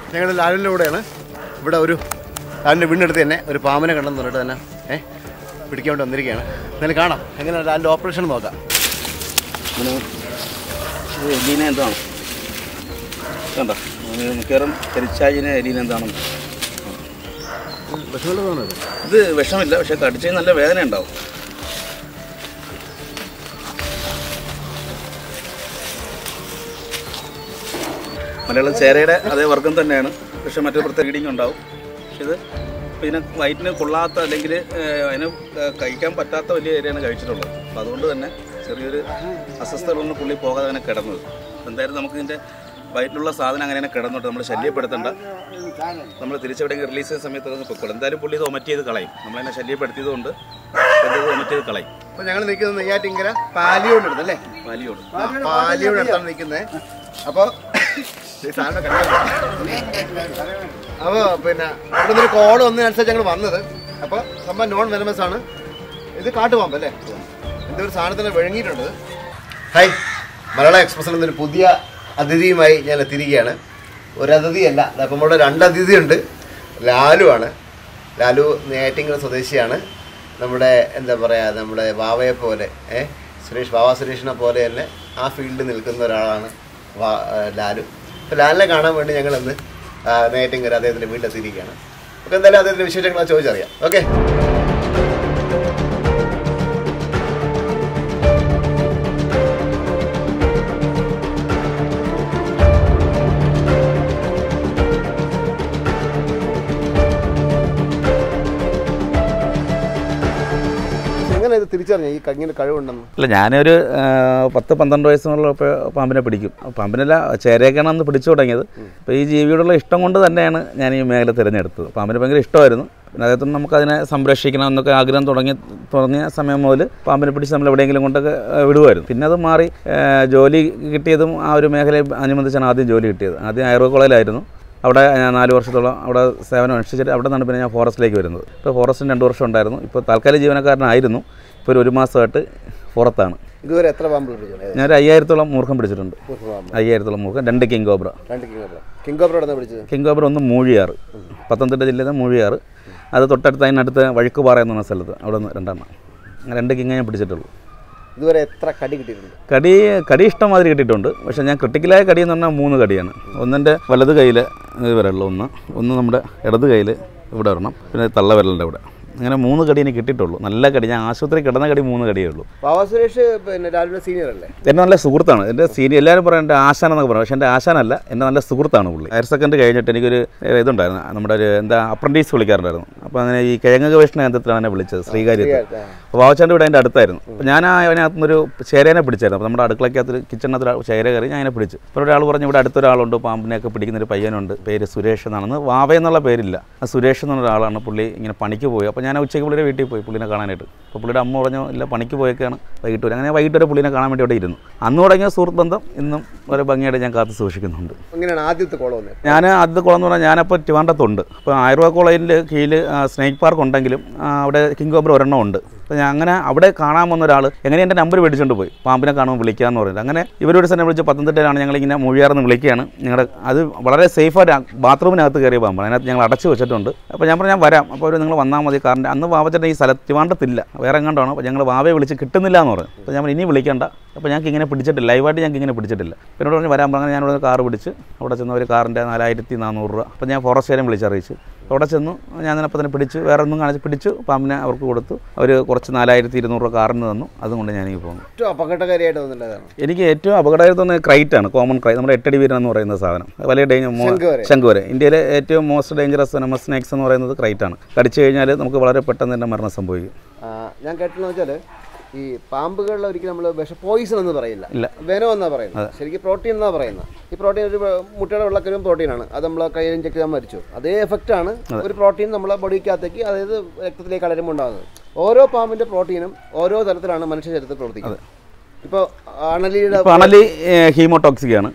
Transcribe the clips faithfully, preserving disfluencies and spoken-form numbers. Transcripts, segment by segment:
ഞങ്ങൾ ലാലിൻ്റെ കൂടെയാണ്. ഇവിടെ ഒരു ലാലിൻ്റെ വീടിനടുത്ത് തന്നെ ഒരു പാമ്പിനെ കണ്ടെന്ന് പറഞ്ഞിട്ട് തന്നെ ഏഹ് പിടിക്കാൻ വേണ്ടി വന്നിരിക്കുകയാണ്. എന്നാലും കാണാം എങ്ങനെയാണ് ലാലിൻ്റെ ഓപ്പറേഷൻ നോക്കാം. എലീന എന്താണ് കണ്ടോ, മിക്കവാറും കരിച്ചാഴിനെ എലീന എന്താണെന്ന്. വിഷമുള്ളതാണോ ഇത്? വിഷമില്ല, പക്ഷെ കടിച്ചതിന് നല്ല വേദന ഉണ്ടാവും. മലയാളം ചേരയുടെ അതേ വർഗം തന്നെയാണ്, പക്ഷെ മറ്റൊരു പ്രത്യേക റീഡിങ് ഉണ്ടാവും. പക്ഷെ ഇത് പിന്നെ വയറ്റിന് കൊള്ളാത്ത അല്ലെങ്കിൽ അതിന് കഴിക്കാൻ പറ്റാത്ത വലിയ ഏരിയയാണ് കഴിച്ചിട്ടുള്ളത്. അപ്പോൾ അതുകൊണ്ട് തന്നെ ചെറിയൊരു അസ്വസ്ഥതകളൊന്നും പുള്ളി പോകാതെ അങ്ങനെ കിടന്നത്. എന്തായാലും നമുക്ക് ഇതിൻ്റെ വയറ്റിലുള്ള സാധനം അങ്ങനെ തന്നെ കിടന്നോട്ട് നമ്മൾ ശല്യപ്പെടുത്തേണ്ട. നമ്മൾ തിരിച്ചെവിടെയെങ്കിലും റിലീസ് ചെയ്യുന്ന സമയത്ത് അതൊന്ന് പൊക്കോളും. എന്തായാലും പുള്ളി ഇത് ഒമറ്റ് ചെയ്ത് കളയും. നമ്മളതിനെ ശല്യപ്പെടുത്തിയത് കൊണ്ട് ഒമറ്റ് ചെയ്ത് കളയും. അപ്പോൾ ഞങ്ങൾ നിൽക്കുന്നത് നെയ്യാറ്റിങ്കര പാലിയോട് അടുത്തല്ലേ? പാലിയോട് പാലിയോട് അടുത്താണ് നിൽക്കുന്നത്. അപ്പോൾ അപ്പോൾ പിന്നെ ഇവിടെ നിന്നൊരു കോൾ വന്നതിനനുസരിച്ച് ഞങ്ങൾ വന്നത്. അപ്പോൾ സംഭവം നോൺ വെനമസ് ആണ്. ഇത് കാട്ടുപാമ്പ് അല്ലേ? എന്തോ ഒരു സാധനത്തിന് വിഴുങ്ങിയിട്ടുണ്ട്. ഹായ്, മലയാള എക്സ്പ്രസിൽ നിന്നൊരു പുതിയ അതിഥിയുമായി ഞാൻ എത്തിയിരിക്കുകയാണ്. ഒരു അതിഥിയല്ല, അപ്പം നമ്മുടെ രണ്ട് അതിഥിയുണ്ട്. ലാലു ആണ്. ലാലു നെയ്യാറ്റിങ്കര സ്വദേശിയാണ്. നമ്മുടെ എന്താ പറയുക, നമ്മുടെ വാവയെ പോലെ ഏഹ് സുരേഷ് വാവ സുരേഷിനെ പോലെ തന്നെ ആ ഫീൽഡിൽ നിൽക്കുന്ന ഒരാളാണ് വാ ലാലു. അപ്പോൾ ലാലിനെ കാണാൻ വേണ്ടി ഞങ്ങൾ ഇന്ന് നെയ്യാറ്റിങ്കര അദ്ദേഹത്തിൻ്റെ വീട്ടിലെത്തിയിരിക്കുകയാണ്. അപ്പോൾ എന്തായാലും അദ്ദേഹത്തിൻ്റെ വിശേഷങ്ങൾ ചോദിച്ചറിയാം. ഓക്കെ. ഇത് തിരിച്ചറിഞ്ഞ ഈ കങ്ങിന് കഴിവുണ്ടെന്ന്? അല്ല, ഞാനൊരു പത്ത് പന്ത്രണ്ട് വയസ്സുള്ള പാമ്പിനെ പിടിക്കും. പാമ്പിനല്ല, ചേരയൊക്കെയാണ് അന്ന് പിടിച്ചു തുടങ്ങിയത്. അപ്പോൾ ഈ ജീവിയോടുള്ള ഇഷ്ടം കൊണ്ട് തന്നെയാണ് ഞാൻ ഈ മേഖല തിരഞ്ഞെടുത്തത്. പാമ്പിന് ഭയങ്കര ഇഷ്ടമായിരുന്നു. പിന്നെ അദ്ദേഹത്തിന് നമുക്കതിനെ സംരക്ഷിക്കണം എന്നൊക്കെ ആഗ്രഹം തുടങ്ങി തുടങ്ങിയ സമയം മുതൽ പാമ്പിനെ പിടിച്ച് നമ്മൾ എവിടെയെങ്കിലും കൊണ്ടൊക്കെ വിടുമായിരുന്നു. പിന്നെ അത് മാറി ജോലി കിട്ടിയതും ആ ഒരു മേഖലയെ അനുബന്ധിച്ചാണ് ആദ്യം ജോലി കിട്ടിയത്. ആദ്യം ആയുർവേദ കോളേജിലായിരുന്നു. അവിടെ ഞാൻ നാല് വർഷത്തോളം അവിടെ സേവനം അനുഷ്ഠിച്ചിട്ട് അവിടെ നിന്നാണ് പിന്നെ ഞാൻ ഫോറസ്റ്റിലേക്ക് വരുന്നത്. ഇപ്പോൾ ഫോറസ്റ്റിന് രണ്ട് വർഷം ഉണ്ടായിരുന്നു. ഇപ്പോൾ താൽക്കാലിക ജീവനക്കാരനായിരുന്നു. ഇപ്പോൾ ഒരു ഒരു മാസമായിട്ട് പുറത്താണ്. ഇതുവരെ എത്ര പാമ്പ് പിടിച്ചു? ഞാനൊരു അയ്യായിരത്തോളം മൂർഖം പിടിച്ചിട്ടുണ്ട്. അയ്യായിരത്തോളം മൂർഖം, രണ്ട് കിങ് കോബ്ര. രണ്ട് കിങ് കോബ്ര. കിങ് കോബ്ര എവിടെ പിടിച്ചത്? കിങ് കോബ്ര ഒന്ന് മൂഴിയാറ്, പത്തനംതിട്ട ജില്ലയിലെ മൂഴിയാറ്. അത് തൊട്ടടുത്ത് അതിനടുത്ത് വഴുക്കുപാറ എന്ന് പറഞ്ഞ സ്ഥലത്ത് അവിടെ നിന്ന് രണ്ടെണ്ണം. അങ്ങനെ രണ്ട് കിങ്ങ ഞാൻ പിടിച്ചിട്ടുള്ളൂ. ഇതുവരെ എത്ര കടി കിട്ടിയിട്ടുണ്ട്? കടി കടി ഇഷ്ടംമാതിരി കിട്ടിയിട്ടുണ്ട്. പക്ഷേ ഞാൻ ക്രിട്ടിക്കലായ കടി എന്ന് പറഞ്ഞാൽ മൂന്ന് കടിയാണ്. ഒന്നെൻ്റെ വലത് കയ്യിൽ വരെയുള്ള ഒന്ന്, ഒന്ന് നമ്മുടെ ഇടത് കയ്യിൽ ഇവിടെ വരണം, പിന്നെ തള്ള വിരലിൻ്റെ ഇവിടെ. അങ്ങനെ മൂന്ന് കടി എനിക്ക് കിട്ടിയിട്ടുള്ളൂ. നല്ല കടി. ഞാൻ ആശുപത്രി കിടന്ന കടി മൂന്ന് കടിയേ ഉള്ളൂ. വാവ സുരേഷ് പിന്നെ ലാലുവിൻ്റെ സീനിയർ അല്ലേ? എൻ്റെ നല്ല സുഹൃത്താണ്. എൻ്റെ സീനിയർ എല്ലാവരും പറയാം എൻ്റെ ആശാൻ എന്നൊക്കെ പറയും. പക്ഷേ എൻ്റെ ആശാനല്ല, എൻ്റെ നല്ല സുഹൃത്താണ് പുള്ളി. ഹയർ സെക്കൻഡറി കഴിഞ്ഞിട്ട് എനിക്കൊരു ഇതുണ്ടായിരുന്നു, നമ്മുടെ ഒരു എന്താ അപ്രൻറ്റീസ് വിളിക്കാറുണ്ടായിരുന്നു. അപ്പോൾ അങ്ങനെ ഈ കിഴങ്ങ് ഗവേഷണ കേന്ദ്രത്തിലാണ് എന്നെ വിളിച്ചത്, ശ്രീകാര്യത്തിൽ. അപ്പോൾ വാവച്ചാൻ്റെ ഇവിടെ അതിൻ്റെ അടുത്തായിരുന്നു. അപ്പോൾ ഞാൻ അതിനകത്തുനിന്നൊരു ചേരേനെ പിടിച്ചായിരുന്നു. അപ്പോൾ നമ്മുടെ അടുക്കളയ്ക്കകത്ത് കിച്ചണിനകത്ത് ചേര കയറി ഞാൻ അതിനെ പിടിച്ചു. അപ്പോൾ ഒരാൾ പറഞ്ഞു ഇവിടെ അടുത്തൊരാളുണ്ട് പാമ്പിനെയൊക്കെ പിടിക്കുന്നൊരു പയ്യനുണ്ട്, പേര് സുരേഷ് എന്നാണെന്ന്. വാവ എന്നുള്ള പേരില്ല, ആ സുരേഷ് എന്നുള്ള ഒരാളാണ്. പുള്ളി ഇങ്ങനെ പണിക്ക് പോയി. അപ്പോൾ ഞാൻ ഉച്ചയ്ക്ക് പുള്ളിയുടെ വീട്ടിൽ പോയി പുള്ളിനെ കാണാനായിട്ട്. അപ്പോൾ പുള്ളിയുടെ അമ്മ പറഞ്ഞു ഇല്ല പണിക്ക് പോയൊക്കെയാണ്, വൈകിട്ട് വരും. അങ്ങനെ വൈകിട്ട് വരെ പുള്ളിനെ കാണാൻ വേണ്ടി അവിടെ ഇരുന്നു. അന്ന് തുടങ്ങിയ സുഹൃത്ത് ബന്ധം ഇന്നും ഒരു ഭംഗിയായിട്ട് ഞാൻ കാത്തു സൂക്ഷിക്കുന്നുണ്ട്. അങ്ങനെയാണ് ആദ്യത്തെ കോളം വന്നത്. ഞാൻ ആദ്യത്തെ കോളം എന്ന് പറഞ്ഞാൽ ഞാനപ്പോൾ ട്രിവാൻഡ്രത്തുണ്ട്. അപ്പോൾ ആയുർവേദ കോളേജിൻ്റെ കീഴിൽ സ്നേക്ക് പാർക്ക് ഉണ്ടെങ്കിലും അവിടെ കിങ് കോബ്ര ഒരെണ്ണം ഉണ്ട്. അപ്പോൾ ഞാൻ അങ്ങനെ അവിടെ കാണാൻ വന്ന ഒരാൾ എങ്ങനെ എൻ്റെ നമ്പർ മേടിച്ചുകൊണ്ട് പോയി പാമ്പിനെ കാണുമ്പോൾ വിളിക്കാമെന്ന് പറയുന്നത്. അങ്ങനെ ഇവരോട് തന്നെ വിളിച്ച് പത്തനംതിട്ടയിലാണ് ഞങ്ങളിങ്ങനെ മൂഴിയാറെന്ന് വിളിക്കുകയാണ്. ഞങ്ങളുടെ അത് വളരെ സേഫായിട്ട് ബാത്റൂമിനകത്ത് കയറിയ പാമ്പാണ്. അതിനകത്ത് ഞങ്ങൾ അടച്ചു വെച്ചിട്ടുണ്ട്. അപ്പോൾ ഞാൻ പറഞ്ഞു ഞാൻ വരാം. അപ്പോൾ അവർ നിങ്ങൾ വന്നാൽ മതി. കാറിൻ്റെ അന്ന് വാവച്ചേട്ടൻ ഈ സ്ഥലത്ത് ട്രിവാൻഡ്രത്തില്ല, വേറെ എങ്ങാണ്ടാണ്. അപ്പോൾ ഞങ്ങൾ വാവയെ വിളിച്ച് കിട്ടുന്നില്ല എന്ന് പറഞ്ഞു. അപ്പോൾ ഞാൻ ഇനി വിളിക്കണ്ട, അപ്പോൾ ഞങ്ങൾക്ക് ഇങ്ങനെ പിടിച്ചിട്ടില്ല, ലൈവായിട്ട് ഞങ്ങൾക്ക് ഇങ്ങനെ പിടിച്ചിട്ടില്ല. എന്നോട് പറഞ്ഞ് വരാൻ പറഞ്ഞാൽ ഞാനിവിടെ കാറ് പിടിച്ച് അവിടെ ചെന്ന് ഒരു കാറിൻ്റെ നാലായിരത്തി നാനൂറ് രൂപ. അപ്പോൾ ഞാൻ ഫോറസ്റ്റുകാരെയും വിളിച്ചറിയിച്ചു. അവിടെ ചെന്നു ഞാൻ അപ്പോൾ തന്നെ പിടിച്ചു, വേറെ ഒന്നും കാണിച്ച് പിടിച്ചു, പാമ്പിനെ അവർക്ക് കൊടുത്തു. അവർ കുറച്ച് നാലായിരത്തി ഇരുന്നൂറ് രൂപ കാറിന് തന്നു. അതുകൊണ്ട് ഞാനിങ്ങനെ പോകുന്നു. ഏറ്റവും അപകടകാരിയായിട്ട് തോന്നുന്നതാണ് എനിക്ക് ഏറ്റവും അപകടകാരി തോന്നുന്നത് ക്രൈറ്റാണ്, കോമൺ ക്രൈറ്റ്, നമ്മുടെ എട്ടടി വീരൻ എന്ന് പറയുന്ന സാധനം. വലിയ ഡേഞ്ചർ ശംഖുവരെ. ഇന്ത്യയിലെ ഏറ്റവും മോസ്റ്റ് ഡേഞ്ചറസ് വെനമസ് സ്നേക്സ് എന്ന് പറയുന്നത് ക്രൈറ്റാണ്. കടിച്ചു കഴിഞ്ഞാൽ നമുക്ക് വളരെ പെട്ടെന്ന് തന്നെ മരണം സംഭവിക്കും. ഞാൻ കേട്ടെന്ന് വെച്ചാൽ ഈ പാമ്പുകളിൽ ഒരിക്കലും നമ്മൾ വിഷ പോയിസൺ എന്ന് പറയില്ല, വെനോ എന്നാണ് പറയുന്നത്. ശരിക്കും പ്രോട്ടീൻ എന്നാണ് പറയുന്നത്. ഈ പ്രോട്ടീൻ ഒരു മുട്ടയുടെ വെള്ളക്കരും പ്രോട്ടീനാണ്. അത് നമ്മൾ കയ്യിൽ ഇഞ്ചക്ട് ചെയ്യാൻ മരിച്ചു. അതേ എഫക്റ്റ് ആണ് ഒരു പ്രോട്ടീൻ നമ്മളെ ബോഡിക്കകത്തേക്ക്, അതായത് രക്തത്തിലേക്ക് കലരുമ്പോൾ ഉണ്ടാകുന്നത്. ഓരോ പാമ്പിൻ്റെ പ്രോട്ടീനും ഓരോ തരത്തിലാണ് മനുഷ്യ ശരീരത്തിൽ പ്രവർത്തിക്കുന്നത്. ഇപ്പോൾ അണലിയുടെ അണലി ഹീമോടോക്സിക് ആണ്,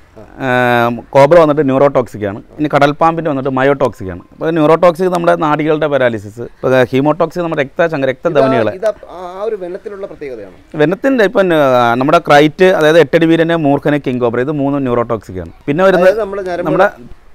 കോബ്ര വന്നിട്ട് ന്യൂറോടോക്സിക് ആണ്, ഇനി കടൽപ്പാമ്പിൻ്റെ വന്നിട്ട് മയോടോക്സിക് ആണ്. അപ്പോൾ ന്യൂറോടോക്സിക് നമ്മുടെ നാഡികളുടെ പാരാലിസിസ്, ഇപ്പോൾ ഹീമോടോക്സിക് നമ്മുടെ രക്തചംഗ രക്തധമനികളെ. വെനത്തിൻ്റെ ഇപ്പം നമ്മുടെ ക്രൈറ്റ്, അതായത് എട്ടടി വീരന്, മൂർഖന്, കിങ് കോബ്ര, ഇത് മൂന്നും ന്യൂറോടോക്സിക് ആണ്. പിന്നെ വരുന്നത് നമ്മുടെ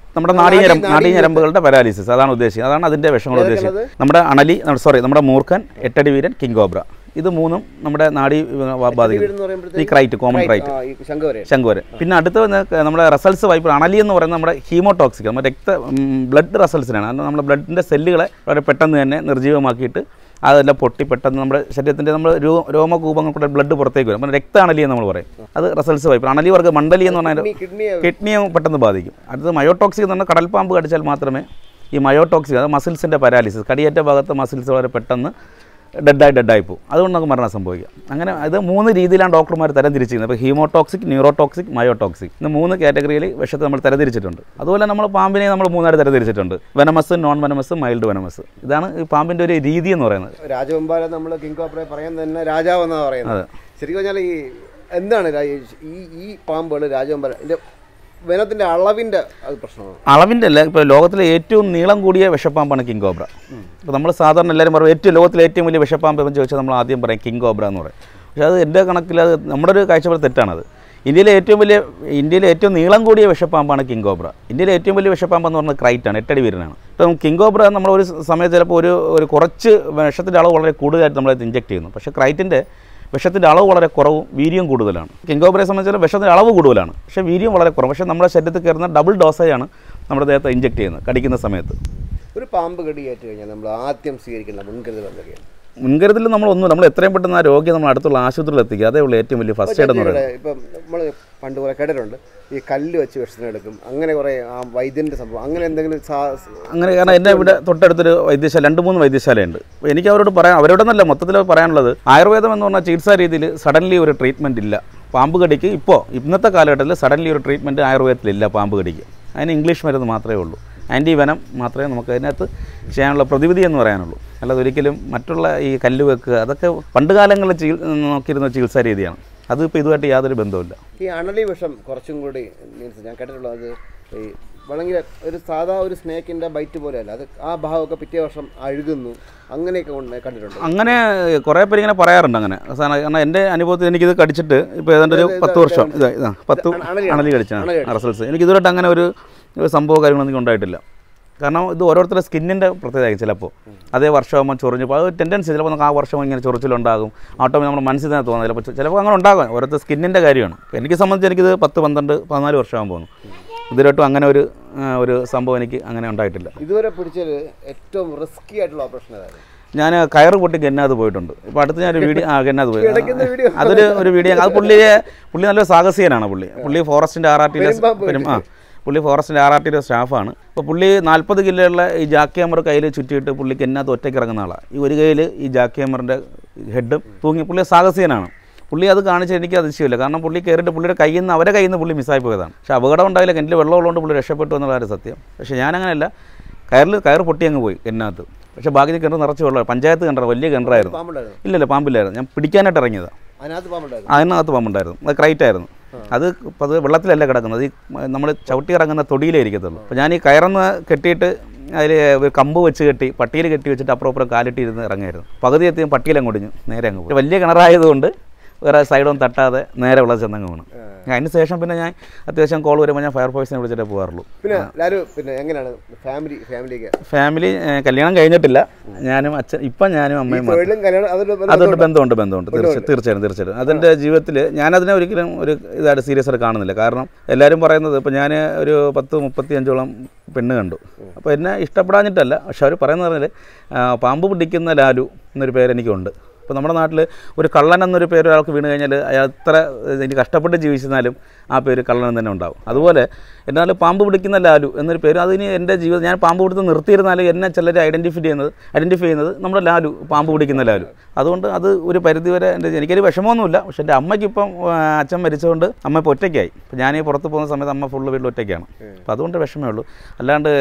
നമ്മുടെ നാടീഞരം നാടീഞരമ്പുകളുടെ പാരാലിസിസ് അതാണ് ഉദ്ദേശിക്കുന്നത്. അതാണ് അതിൻ്റെ വിഷമങ്ങൾ ഉദ്ദേശിക്കുന്നത്. നമ്മുടെ അണലി സോറി നമ്മുടെ മൂർഖൻ, എട്ടടി വീരൻ, കിങ് കോബ്ര, ഇത് മൂന്നും നമ്മുടെ നാഡി ബാധിക്കുന്നത്. ഈ ക്രൈറ്റ്, കോമൺ ക്രൈറ്റ്, ശംഖുവരൻ. പിന്നെ അടുത്ത് നമ്മുടെ റസൽസ് വൈപ്പ് അണലി എന്ന് പറയുന്നത് നമ്മുടെ ഹീമോടോക്സിക്, നമ്മുടെ രക്ത ബ്ലഡ് റസൽസിനാണ്. അത് നമ്മുടെ ബ്ലഡിൻ്റെ സെല്ലുകളെ വളരെ പെട്ടെന്ന് തന്നെ നിർജ്ജീവമാക്കിയിട്ട് അതെല്ലാം പൊട്ടി പെട്ടെന്ന് നമ്മുടെ ശരീരത്തിൻ്റെ നമ്മൾ രോമകൂപങ്ങൾ കൂടെ ബ്ലഡ് പുറത്തേക്ക് വരും. നമ്മുടെ രക്താണലി എന്ന് നമ്മൾ പറയും. അത് റസൽസ് വൈപ്പ്. അണലി വർഗ്ഗ മണ്ഡലി എന്ന് പറഞ്ഞാൽ കിഡ്നിയെ പെട്ടെന്ന് ബാധിക്കും. അടുത്തത് മയോടോക്സിക് എന്ന് പറഞ്ഞാൽ കടൽപ്പാമ്പ് കടിച്ചാൽ മാത്രമേ ഈ മയോടോക്സിക്, അത് മസിൽസിൻ്റെ പാരാലിസിസ്, കടിയേറ്റ ഭാഗത്ത് മസിൽസ് വളരെ പെട്ടെന്ന് ഡെഡായി ഡെഡായി പോകും. അതുകൊണ്ട് നമുക്ക് മരണം സംഭവിക്കാം. അങ്ങനെ അത് മൂന്ന് രീതിയിലാണ് ഡോക്ടർമാർ തരംതിരിച്ചിരിക്കുന്നത്. ഇപ്പോൾ ഹീമോടോക്സിക്, ന്യൂറോടോക്സിക്, മയോടോക്സിക് ഇന്ന് മൂന്ന് കാറ്റഗറിയിൽ വിഷത്തെ നമ്മൾ തരംതിരിച്ചിട്ടുണ്ട്. അതുപോലെ നമ്മൾ പാമ്പിനെ നമ്മൾ മൂന്നായിട്ട് തരംതിരിച്ചിട്ടുണ്ട്. Venomous, non venomous, mild venomous. ഇതാണ് ഈ പാമ്പിൻ്റെ ഒരു രീതി എന്ന് പറയുന്നത്. രാജവെമ്പാല നമ്മൾ കിങ് കോബ്രയെ പറയാൻ തന്നെ രാജാവ് എന്നാണ് പറയുന്നത്. ശരിക്കും പറഞ്ഞാൽ ഈ എന്താണ് ഈ ഈ പാമ്പുകൾ രാജവെമ്പാല ഇതിൻ്റെ വനത്തിൻ്റെ അളവിൻ്റെ അത് പ്രശ്നമാണ്. അളവിൻ്റെ അല്ല, ഇപ്പോൾ ലോകത്തിലെ ഏറ്റവും നീളം കൂടിയ വിഷപ്പാമ്പാണ് കിങ് കോബ്ര. ഇപ്പോൾ നമ്മൾ സാധാരണ എല്ലാവരും പറയും ഏറ്റവും ലോകത്തിലെ ഏറ്റവും വലിയ വിഷപ്പാമ്പ് എന്ന് ചോദിച്ചാൽ നമ്മൾ ആദ്യം പറയും കിങ് കോബ്ര എന്ന് പറയും. പക്ഷേ അത് എൻ്റെ കണക്കിൽ അത് നമ്മുടെ ഒരു കാഴ്ചപ്പാട് തെറ്റാണത്. ഇന്ത്യയിലെ ഏറ്റവും വലിയ ഇന്ത്യയിലെ ഏറ്റവും നീളം കൂടിയ വിഷപ്പാമ്പാണ് കിങ് കോബ്ര. ഇന്ത്യയിലെ ഏറ്റവും വലിയ വിഷപ്പാമ്പ് എന്ന് പറയുന്നത് ക്രൈറ്റാണ്, എട്ടടി വീരനാണ്. ഇപ്പം കിങ് കോബ്ര നമ്മൾ ഒരു സമയത്ത് ചിലപ്പോൾ ഒരു ഒരു കുറച്ച് വിഷത്തിൻ്റെ അളവ് വളരെ കൂടുതലായിട്ട് നമ്മളത് ഇഞ്ചെക്ട് ചെയ്യുന്നു. പക്ഷേ ക്രൈറ്റിൻ്റെ വിഷത്തിൻ്റെ അളവ് വളരെ കുറവും വീര്യം കൂടുതലാണ്. കിങ് കോബ്രയെ സംബന്ധിച്ചാൽ വിഷത്തിൻ്റെ അളവ് കൂടുതലാണ്, പക്ഷേ വീര്യം വളരെ കുറവ്. പക്ഷേ നമ്മുടെ ശരീരത്തിൽ കയറുന്ന ഡബിൾ ഡോസേജാണ് നമ്മുടെ ദേഹത്ത് ഇഞ്ചെക്ട് ചെയ്യുന്നത് കടിക്കുന്ന സമയത്ത്. ഒരു പാമ്പ് കടിയേറ്റ് കഴിഞ്ഞാൽ നമ്മൾ ആദ്യം സ്വീകരിക്കേണ്ട മുൻകരുതൽ എന്തൊക്കെയാണ്? മുൻകരുതൽ നമ്മളൊന്നും നമ്മൾ എത്രയും പെട്ടെന്ന് ആ രോഗിയെ നമ്മൾ അടുത്തുള്ള ആശുപത്രിയിൽ എത്തിക്കുക. അതേ ഉള്ളൂ ഏറ്റവും വലിയ ഫസ്റ്റ് എയ്ഡ് എന്ന് പറയുന്നത്. ഇപ്പം നമ്മൾ പണ്ട് കുറേ കേട്ടിട്ടുണ്ട് ഈ കല്ല് വെച്ച് വിഷത്തിനെടുക്കും, അങ്ങനെ കുറേ ആ വൈദ്യൻ്റെ സംഭവം, അങ്ങനെ എന്തെങ്കിലും അങ്ങനെ. കാരണം എൻ്റെ ഇവിടെ തൊട്ടടുത്തൊരു വൈദ്യശാല, രണ്ട് മൂന്ന് വൈദ്യശാലയുണ്ട്. എനിക്ക് അവരോട് പറയാൻ അവരോടൊന്നല്ല മൊത്തത്തിൽ പറയാനുള്ളത്, ആയുർവേദം എന്ന് പറഞ്ഞാൽ ചികിത്സാ രീതിയിൽ സഡൻലി ഒരു ട്രീറ്റ്മെൻറ്റ് ഇല്ല പാമ്പ് കടിക്ക്. ഇപ്പോൾ ഇന്നത്തെ കാലഘട്ടത്തിൽ സഡൻലി ഒരു ട്രീറ്റ്മെൻറ്റ് ആയുർവേദത്തിലില്ല പാമ്പ് കടിക്ക്. അതിന് ഇംഗ്ലീഷ് മരുന്ന് മാത്രമേ ഉള്ളൂ, ആൻറ്റി വെനം മാത്രമേ നമുക്ക് അതിനകത്ത് ചെയ്യാനുള്ള പ്രതിവിധി എന്ന് പറയാനുള്ളൂ. അല്ലാതെ ഒരിക്കലും മറ്റുള്ള ഈ കല്ല് വെക്കുക അതൊക്കെ പണ്ട് കാലങ്ങളിൽ ചികി നോക്കിയിരുന്ന ചികിത്സാ രീതിയാണ്. അതിപ്പോൾ ഇതുമായിട്ട് യാതൊരു ബന്ധവുമില്ല. ഈ അണലി വിഷം കുറച്ചും കൂടി മീൻസ് ഞാൻ കേട്ടിട്ടുള്ളത് ഈ വളരെ ഒരു സാധാ ഒരു സ്നേക്കിൻ്റെ ബൈറ്റ് പോലെയല്ല, അത് ആ ഭാഗമൊക്കെ പിറ്റേ വർഷം അഴുകുന്നു, അങ്ങനെയൊക്കെ കണ്ടിട്ടുണ്ട്. അങ്ങനെ കുറേ പേര് ഇങ്ങനെ പറയാറുണ്ട് അങ്ങനെ. കാരണം എൻ്റെ അനുഭവത്തിൽ എനിക്കിത് കടിച്ചിട്ട് ഇപ്പോൾ ഏതാണ്ട് ഒരു പത്ത് വർഷം ഇതാ ഇതാ പത്ത് അണലി കടിച്ചാണ് റിസൾട്ട്സ്. എനിക്കിതുമായിട്ട് അങ്ങനെ ഒരു സംഭവം കാര്യങ്ങളൊന്നും ഉണ്ടായിട്ടില്ല. കാരണം ഇത് ഓരോരുത്തരുടെ സ്കിന്നിൻ്റെ പ്രത്യേകത. ചിലപ്പോൾ അതേ വർഷമാകുമ്പോൾ ചൊറിഞ്ഞപ്പോൾ അത് ടെൻഡൻസി ചിലപ്പോൾ നമുക്ക് ആ വർഷം ഇങ്ങനെ ചൊറിച്ചിലുണ്ടാകും, ഓട്ടോമാറ്റിക് നമ്മുടെ മനസ്സിൽ തന്നെ തോന്നുന്നത് ചിലപ്പോൾ ചിലപ്പോൾ അങ്ങനെ ഉണ്ടാകും. ഓരോരുത്തർ സ്കിന്നിൻ്റെ കാര്യമാണ്. എനിക്ക് സംബന്ധിച്ച് എനിക്കിത് പത്ത് പന്ത്രണ്ട് പതിനാല് വർഷമാകുമ്പോൾ പോകുന്നു. ഇതുവരെയായിട്ടും അങ്ങനെ ഒരു ഒരു സംഭവം എനിക്ക് അങ്ങനെ ഉണ്ടായിട്ടില്ല. ഇതുവരെ പിടിച്ചത് ഏറ്റവും റിസ്കി ആയിട്ടുള്ള ഓപ്പറേഷൻ ആയിരുന്നു. ഞാൻ കയറ് പൊട്ടി ഗന്നാഥ് പോയിട്ടുണ്ട്. ഇപ്പോൾ അടുത്ത് ഞാനൊരു വീഡിയോ ആ ഗന്നാഥ് പോയി അതൊരു ഒരു വീഡിയോ. അത് പുള്ളിയെ പുള്ളി നല്ല സാഹസികനാണ്. പുള്ളി പുള്ളി ഫോറസ്റ്റിൻ്റെ ആർ ആർ ടിയിലെ ആ പുള്ളി ഫോറസ്റ്റിൻ്റെ ആർ ആർ ടിയിലെ സ്റ്റാഫാണ്. അപ്പോൾ പുള്ളി നാൽപ്പത് കിലോയുള്ള ഈ ജാക്കി ഹമ്മർ കയ്യിൽ ചുറ്റിയിട്ട് പുള്ളിക്ക് എന്നാത്ത് ഒറ്റയ്ക്ക് ഇറങ്ങുന്ന ആളാണ്. ഈ ഒരു കയ്യിൽ ഈ ജാക്കി ഹമ്മറിൻ്റെ ഹെഡും തൂങ്ങി. പുള്ളി സാഹസികനാണ്. പുള്ളി അത് കാണിച്ച് എനിക്ക് അതിശയമില്ല. കാരണം പുള്ളി കയറിയിട്ട് പുള്ളിയുടെ കയ്യിൽ നിന്ന് അവരെ കയ്യിൽ നിന്ന് പുള്ളി മിസ്സായി പോയതാണ്. പക്ഷേ അപകടം ഉണ്ടായില്ല, കിണറ്റിൽ വെള്ളമുള്ളതുകൊണ്ട് പുള്ളി രക്ഷപ്പെട്ടു എന്നുള്ളതാണ് സത്യം. പക്ഷേ ഞാനങ്ങനെയല്ല, കയറിൽ കയറ് പൊട്ടി അങ്ങ് പോയി എന്നകത്ത്. പക്ഷേ ബാക്കി കിണർ നിറച്ച് വെള്ളം, പഞ്ചായത്ത് കിണർ, വലിയ കിണറായിരുന്നു. ഇല്ലല്ല പാമ്പില്ലായിരുന്നു. ഞാൻ പിടിക്കാനായിട്ട് ഇറങ്ങിയതാണ്. അതിനകത്ത് പാമ്പുണ്ടായിരുന്നു. അത് ക്രൈറ്റായിരുന്നു. അത് ഇപ്പോൾ അത് വെള്ളത്തിലല്ല കിടക്കുന്നത്, ഈ നമ്മൾ ചവിട്ടി ഇറങ്ങുന്ന തൊടിയിലേ ഇരിക്കത്തുള്ളൂ. അപ്പോൾ ഞാൻ ഈ കയറന്ന് കെട്ടിയിട്ട് അതിൽ ഒരു കമ്പ് വെച്ച് കെട്ടി പട്ടിയിൽ കെട്ടി വെച്ചിട്ട് അപ്പുറം അപ്പുറം കാലിട്ടി ഇരുന്ന് ഇറങ്ങിയായിരുന്നു. പകുതി എത്തിയും പട്ടിയിലങ്ങ് ഒടിഞ്ഞു, നേരെ അങ്ങ് പോയി. വലിയ കിണറായതുകൊണ്ട് വേറെ സൈഡൊന്നും തട്ടാതെ നേരെ ഉള്ള ചെന്നങ്ങ് വീണു. അതിന് ശേഷം പിന്നെ ഞാൻ അത്യാവശ്യം കോൾ വരുമ്പോൾ ഞാൻ ഫയർഫോഴ്സിനെ വിളിച്ചിട്ടേ പോകാറുള്ളൂ. പിന്നെ പിന്നെ എങ്ങനെയാണ് ഫാമിലി ഫാമിലിക്ക് ഫാമിലി കല്യാണം കഴിഞ്ഞിട്ടില്ല. ഞാനും അച്ഛൻ ഇപ്പം ഞാനും അമ്മയും അതൊട്ട് ബന്ധമുണ്ട് ബന്ധമുണ്ട് തീർച്ചയായും തീർച്ചയായും തീർച്ചയായിട്ടും. അതിൻ്റെ ജീവിതത്തിൽ ഞാനതിനെ ഒരിക്കലും ഒരു ഇതായിട്ട് സീരിയസ് ആയിട്ട് കാണുന്നില്ല. കാരണം എല്ലാവരും പറയുന്നത് ഇപ്പോൾ ഞാൻ ഒരു പത്ത് മുപ്പത്തി അഞ്ചോളം പെണ്ണ് കണ്ടു. അപ്പോൾ എന്നെ ഇഷ്ടപ്പെടാഞ്ഞിട്ടല്ല, പക്ഷെ അവർ പറയുന്നത് പറഞ്ഞാൽ പാമ്പ് പിടിക്കുന്ന ലാലു എന്നൊരു പേരെനിക്കുണ്ട്. ഇപ്പോൾ നമ്മുടെ നാട്ടിൽ ഒരു കള്ളൻ എന്നൊരു പേര് ഒരാൾക്ക് വീണ് കഴിഞ്ഞാൽ അയാൾ എത്ര എനിക്ക് കഷ്ടപ്പെട്ട് ജീവിച്ചിരുന്നാലും ആ പേര് കള്ളൻ തന്നെ ഉണ്ടാവും. അതുപോലെ എന്നാൽ പാമ്പ് പിടിക്കുന്ന ലാലു എന്നൊരു പേര്, അതിന് എൻ്റെ ജീവിതം ഞാൻ പാമ്പ് പിടുത്തം നിർത്തിയിരുന്നാലും എന്നെ ചിലർ ഐഡൻറ്റിഫൈ ചെയ്യുന്നത് ഐഡൻറ്റിഫൈ ചെയ്യുന്നത് നമ്മുടെ ലാലു, പാമ്പ് പിടിക്കുന്ന ലാലു. അതുകൊണ്ട് അത് ഒരു പരിധിവരെ എൻ്റെ എനിക്കൊരു വിഷമമൊന്നുമില്ല. പക്ഷേ എൻ്റെ അമ്മയ്ക്കിപ്പം അച്ഛൻ മരിച്ചതുകൊണ്ട് അമ്മ ഇപ്പോൾ ഒറ്റയ്ക്കായി. ഇപ്പോൾ ഞാൻ ഈ പുറത്ത് പോകുന്ന സമയത്ത് അമ്മ ഫുള്ള് വീട്ടിൽ ഒറ്റയ്ക്കാണ്. അപ്പോൾ അതുകൊണ്ട് വിഷമമേ ഉള്ളൂ. അല്ലാണ്ട്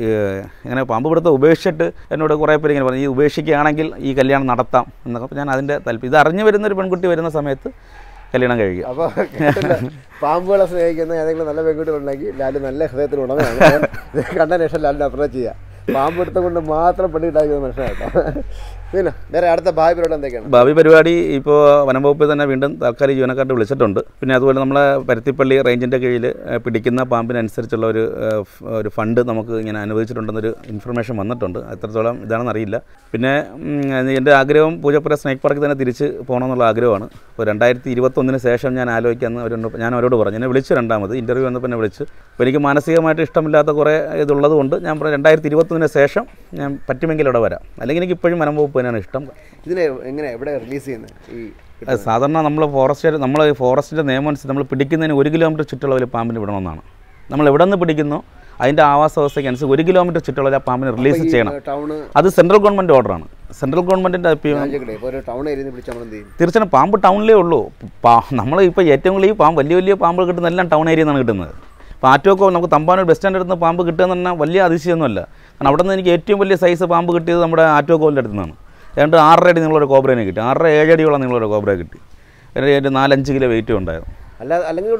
ഇങ്ങനെ പാമ്പ് പിടുത്തം ഉപേക്ഷിച്ചിട്ട് എന്നോട് കുറേ പേര് ഇങ്ങനെ പറഞ്ഞു ഈ ഉപേക്ഷിക്കുകയാണെങ്കിൽ ഈ കല്യാണം നടത്താം എന്നൊക്കെ. അപ്പോൾ ഞാൻ അതിൻ്റെ താല്പര്യം ഇത് അറിഞ്ഞു വരുന്നൊരു പെൺകുട്ടി വരുന്ന സമയത്ത് കല്യാണം കഴിക്കുക. അപ്പോൾ പാമ്പുകളെ സ്നേഹിക്കുന്ന ഏതെങ്കിലും നല്ല പെൺകുട്ടികളുണ്ടെങ്കിൽ ലാലു നല്ല ഹൃദയത്തിൽ ഉടമയാണ്. കണ്ട ശേഷം ലാലിനെ അപ്രോച്ച് ചെയ്യുക. പാമ്പ് എടുത്തുകൊണ്ട് മാത്രം പെണ്ണിട്ടാക്കിയത് മനസ്സിലാക്കാം. പിന്നെ വേറെ അടുത്ത ഭാവി പരിപാടി എന്തൊക്കെയാണ്? ഭാവി പരിപാടി ഇപ്പോൾ വനം വകുപ്പിൽ തന്നെ വീണ്ടും താൽക്കാലിക ജീവനക്കാരുടെ വിളിച്ചിട്ടുണ്ട്. പിന്നെ അതുപോലെ നമ്മളെ പരുത്തിപ്പള്ളി റേഞ്ചിൻ്റെ കീഴിൽ പിടിക്കുന്ന പാമ്പിനനുസരിച്ചുള്ള ഒരു ഒരു ഫണ്ട് നമുക്ക് ഇങ്ങനെ അനുവദിച്ചിട്ടുണ്ടെന്നൊരു ഇൻഫർമേഷൻ വന്നിട്ടുണ്ട്. എത്രത്തോളം ഇതാണെന്ന് അറിയില്ല. പിന്നെ എൻ്റെ ആഗ്രഹം പൂജപ്പുര സ്നേക്ക് പാർക്കിൽ തന്നെ തിരിച്ച് പോകണമെന്നുള്ള ആഗ്രഹമാണ്. അപ്പോൾ രണ്ടായിരത്തി ഇരുപത്തൊന്നിന് ശേഷം ഞാൻ ആലോചിക്കാമെന്ന് ഒരു ഞാൻ അവരോട് പറഞ്ഞു. എന്നെ വിളിച്ചു രണ്ടാമത് ഇൻ്റർവ്യൂ വന്നപ്പോൾ എന്നെ വിളിച്ചു. അപ്പോൾ എനിക്ക് മാനസികമായിട്ട് ഇഷ്ടമില്ലാത്ത കുറേ ഇതുള്ളത് കൊണ്ട് ഞാൻ പറഞ്ഞു രണ്ടായിരത്തി ഇരുപത്തൊന്നിന് ശേഷം ഞാൻ പറ്റുമെങ്കിൽ ഇവിടെ വരാം. അല്ലെങ്കിൽ എനിക്ക് ഇപ്പോഴും വനം വകുപ്പ് തന്നെയാണ് ഇഷ്ടം. ഇതിനെ എങ്ങനെ എവിടെ റിലീസ് ചെയ്യുന്നത്? ഈ സാധാരണ നമ്മൾ ഫോറസ്റ്റ് നമ്മൾ ഫോറസ്റ്റിൻ്റെ നിയമം അനുസരിച്ച് നമ്മൾ പിടിക്കുന്നതിന് ഒരു കിലോമീറ്റർ ചുറ്റളവിൽ പാമ്പിന് വിടണമെന്നാണ്. നമ്മൾ എവിടെ നിന്ന് പിടിക്കുന്നു അതിൻ്റെ ആവാസ വ്യവസ്ഥയ്ക്ക് അനുസരിച്ച് ഒരു കിലോമീറ്റർ ചുറ്റളവിൽ ആ പാമ്പിന് റിലീസ് ചെയ്യണം. അത് സെൻട്രൽ ഗവൺമെൻറ് ഓർഡറാണ്. സെൻട്രൽ ഗവൺമെൻറ്റിൻ്റെ തീർച്ചയായും പാമ്പ് ടൗണിലേ ഉള്ളൂ. നമ്മൾ ഇപ്പോൾ ഏറ്റവും കൂടുതൽ ഈ പാമ്പ് വലിയ വലിയ പാമ്പ് കിട്ടുന്ന എല്ലാം ടൗൺ ഏരിയയിൽ നിന്നാണ് കിട്ടുന്നത്. ഇപ്പോൾ ആറ്റോക്കോ നമുക്ക് തമ്പാനൂർ ബസ് സ്റ്റാൻഡ് അടുത്ത് പാമ്പ് കിട്ടുക എന്ന് പറഞ്ഞാൽ വലിയ അതിശയമൊന്നുമല്ല. കാരണം അവിടെ നിന്ന് എനിക്ക് ഏറ്റവും വലിയ സൈസ് പാമ്പ് കിട്ടിയത് നമ്മുടെ ആറ്റോക്കോവിൻ്റെ അടുത്ത് നിന്നാണ്. ഏതാണ്ട് ആറര അടി നിങ്ങളൊരു കോബ്രേനെ കിട്ടി. ആറര ഏഴടിയോളം നിങ്ങളൊരു കോബ്രയെ കിട്ടി. അതിൻ്റെ നാലഞ്ച് കിലോ വെയിറ്റും ഉണ്ടായിരുന്നു. അല്ല അല്ലെങ്കിൽ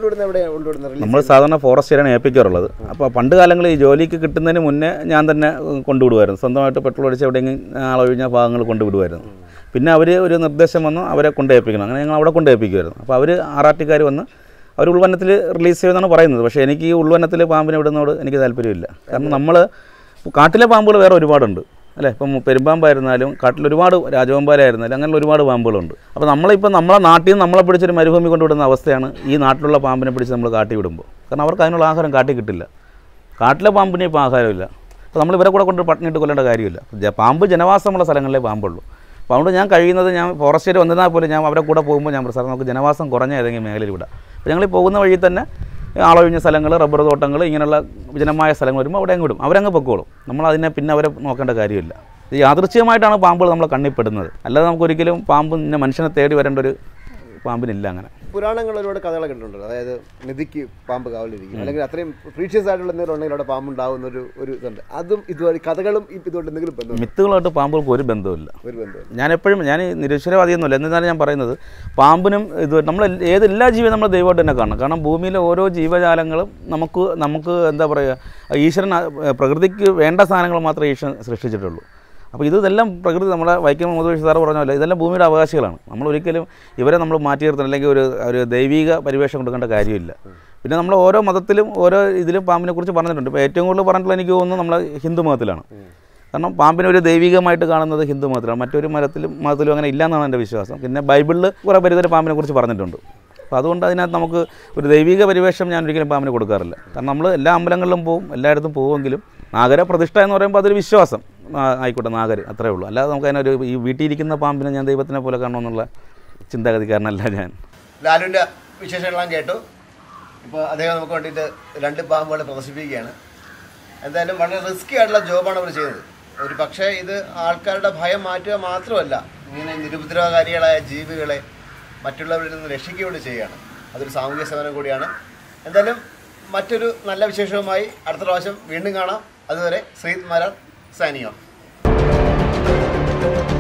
നമ്മൾ സാധാരണ ഫോറസ്റ്റിലാണ് ഏൽപ്പിക്കാറുള്ളത്. അപ്പോൾ പണ്ട് കാലങ്ങളിൽ ഈ ജോലിക്ക് കിട്ടുന്നതിന് മുന്നേ ഞാൻ തന്നെ കൊണ്ടുവിടുമായിരുന്നു. സ്വന്തമായിട്ട് പെട്രോൾ അടിച്ച് എവിടെയെങ്കിലും ആളൊഴിഞ്ഞ ഭാഗങ്ങൾ കൊണ്ടുവിടുമായിരുന്നു. പിന്നെ അവർ ഒരു നിർദ്ദേശം വന്നു അവരെ കൊണ്ട് ഏൽപ്പിക്കണം. അങ്ങനെ ഞങ്ങൾ അവിടെ കൊണ്ട് ഏൽപ്പിക്കുമായിരുന്നു. അപ്പോൾ അവർ ആറാട്ടിക്കാർ വന്ന് അവർ ഉൾവനത്തിൽ റിലീസ് ചെയ്യുമെന്നാണ് പറയുന്നത്. പക്ഷേ എനിക്ക് ഈ ഉൾവനത്തിൽ പാമ്പിനെ വിടുന്നതോട് എനിക്ക് താല്പര്യമില്ല. കാരണം നമ്മൾ കാട്ടിലെ പാമ്പുകൾ വേറെ ഒരുപാടുണ്ട് അല്ലേ. ഇപ്പം പെരുമ്പാമ്പായിരുന്നാലും കാട്ടിൽ ഒരുപാട് രാജവമ്പാലായിരുന്നാലും അങ്ങനെ ഒരുപാട് പാമ്പുകളുണ്ട്. അപ്പോൾ നമ്മളിപ്പോൾ നമ്മളെ നാട്ടിൽ നിന്ന് നമ്മളെ പിടിച്ചൊരു മരുഭൂമി കൊണ്ടുവിടുന്ന അവസ്ഥയാണ് ഈ നാട്ടിലുള്ള പാമ്പിനെ പിടിച്ച് നമ്മൾ കാട്ടി വിടുമ്പോൾ. കാരണം അവർക്ക് അതിനുള്ള ആഹാരം കാട്ടി കിട്ടില്ല. കാട്ടിലെ പാമ്പിന് ഇപ്പോൾ ആഹാരമില്ല. അപ്പോൾ നമ്മൾ ഇവരെ കൂടെ കൊണ്ട് പട്ടിണിയിട്ട് കൊല്ലേണ്ട കാര്യമില്ല. പാമ്പ് ജനവാസമുള്ള സ്ഥലങ്ങളിലേ പാമ്പുള്ളൂ. അപ്പോൾ അതുകൊണ്ട് ഞാൻ കഴിയുന്നത് ഞാൻ ഫോറസ്റ്റിൽ വന്നിരുന്നാൽ പോലും ഞാൻ അവരെ കൂടെ പോകുമ്പോൾ ഞാൻ സാർ നമുക്ക് ജനവാസം കുറഞ്ഞ ഏതെങ്കിലും മേഖലയിൽ വിടാം. അപ്പോൾ ഞങ്ങൾ പോകുന്ന വഴി തന്നെ ആളൊഴിഞ്ഞ സ്ഥലങ്ങൾ, റബ്ബർ തോട്ടങ്ങൾ, ഇങ്ങനെയുള്ള വിജനമായ സ്ഥലങ്ങൾ വരുമ്പോൾ അവിടെ അങ്ങ് വിടും. അവരങ്ങ് പൊക്കോളും. നമ്മൾ അതിനെ പിന്നെ അവരെ നോക്കേണ്ട കാര്യമില്ല. ഇത് യാദൃച്ഛികമായിട്ടാണ് പാമ്പുകൾ നമ്മളെ കണ്ണിൽപ്പെടുന്നത്. അല്ലാതെ നമുക്കൊരിക്കലും പാമ്പ് ഇന്ന മനുഷ്യനെ തേടി വരേണ്ട ഒരു പാമ്പിനില്ല. അങ്ങനെ പുരാണങ്ങൾ ഒരുപാട് കഥകളൊക്കെ ഉണ്ട്. അതായത് നദിക്ക് പാമ്പ് കാവലിരിക്കും, അല്ലെങ്കിൽ അത്രയും പ്രീഷ്യസ് ആയിട്ടുള്ള എന്തെങ്കിലും ഉണ്ടെങ്കിൽ അവിടെ പാമ്പ് ഉണ്ടാകുന്ന ഒരു ഒരു ഇതുണ്ട്. അതും ഇതുവരെ കഥകളും ഇതുകൊണ്ട് എന്തെങ്കിലും ബന്ധം? മിത്തുകളായിട്ട് പാമ്പുകൾക്ക് ഒരു ബന്ധമില്ല. ഒരു ബന്ധം ഞാൻ എപ്പോഴും ഞാൻ നിരീശ്വരവാദിയൊന്നുമില്ല. എന്നിരുന്നാലും ഞാൻ പറയുന്നത് പാമ്പിനും ഇത് നമ്മൾ ഏത് എല്ലാ ജീവിയും നമ്മൾ ദൈവമായിട്ട് തന്നെ കാണണം. കാരണം ഭൂമിയിലെ ഓരോ ജീവജാലങ്ങളും നമുക്ക് നമുക്ക് എന്താ പറയുക, ഈശ്വരൻ പ്രകൃതിക്ക് വേണ്ട സാധനങ്ങൾ മാത്രമേ ഈശ്വരൻ സൃഷ്ടിച്ചിട്ടുള്ളൂ. അപ്പോൾ ഇതെല്ലാം പ്രകൃതി നമ്മളെ വൈക്കം മുഹമ്മദ് സാറ് പറഞ്ഞല്ലോ, ഇതെല്ലാം ഭൂമിയുടെ അവകാശികളാണ്. നമ്മൾ ഒരിക്കലും ഇവരെ നമ്മൾ മാറ്റി നിർത്തണം, അല്ലെങ്കിൽ ഒരു ഒരു ദൈവിക പരിവേഷം കൊടുക്കേണ്ട കാര്യമില്ല. പിന്നെ നമ്മൾ ഓരോ മതത്തിലും ഓരോ ഇതിലും പാമ്പിനെ കുറിച്ച് പറഞ്ഞിട്ടുണ്ട്. ഇപ്പോൾ ഏറ്റവും കൂടുതൽ പറഞ്ഞിട്ടുള്ള എനിക്ക് തോന്നുന്നു നമ്മളെ ഹിന്ദു മതത്തിലാണ്. കാരണം പാമ്പിനെ ഒരു ദൈവികമായിട്ട് കാണുന്നത് ഹിന്ദു മതത്തിലാണ്. മറ്റൊരു മതത്തിലും മതത്തിലും അങ്ങനെ ഇല്ലയെന്നാണ് എൻ്റെ വിശ്വാസം. പിന്നെ ബൈബിളിൽ കുറേ പരിധിവരെ പാമ്പിനെ കുറിച്ച് പറഞ്ഞിട്ടുണ്ട്. അപ്പോൾ അതുകൊണ്ട് അതിനകത്ത് നമുക്ക് ഒരു ദൈവിക പരിവേഷം ഞാൻ ഒരിക്കലും പാമ്പിനെ കൊടുക്കാറില്ല. കാരണം നമ്മൾ എല്ലാ അമ്പലങ്ങളിലും പോവും, എല്ലായിടത്തും പോവുമെങ്കിലും നാഗര പ്രതിഷ്ഠ എന്ന് പറയുമ്പോൾ അതൊരു വിശ്വാസം ആയിക്കോട്ടെ, നാഗർ അത്രേ ഉള്ളൂ. അല്ലാതെ നമുക്ക് അതിനൊരു ഈ വീട്ടിലിരിക്കുന്ന പാമ്പിനെ ഞാൻ ദൈവത്തിനെ പോലെ കാണണമെന്നുള്ള ചിന്താഗതിക്കാരനല്ല ഞാൻ. ലാലുവിൻ്റെ വിശേഷങ്ങളെല്ലാം കേട്ടു. ഇപ്പോൾ അദ്ദേഹം നമുക്ക് വേണ്ടിയിട്ട് രണ്ട് പാമ്പുകളെ പ്രദർശിപ്പിക്കുകയാണ്. എന്തായാലും വളരെ റിസ്കി ആയിട്ടുള്ള ജോബാണ് അവർ ചെയ്യുന്നത്. ഒരു പക്ഷേ ഇത് ആൾക്കാരുടെ ഭയം മാറ്റുക മാത്രമല്ല, ഇങ്ങനെ നിരുപദ്രവകാരികളായ ജീവികളെ മറ്റുള്ളവരിൽ നിന്ന് രക്ഷിക്കുകയോട് ചെയ്യുകയാണ്. അതൊരു സാമൂഹ്യ സേവനം കൂടിയാണ്. എന്തായാലും മറ്റൊരു നല്ല വിശേഷവുമായി അടുത്ത പ്രാവശ്യം വീണ്ടും കാണാം. അതുവരെ ശ്രീത് മാരാർ സൈനിങ് ഓഫ്.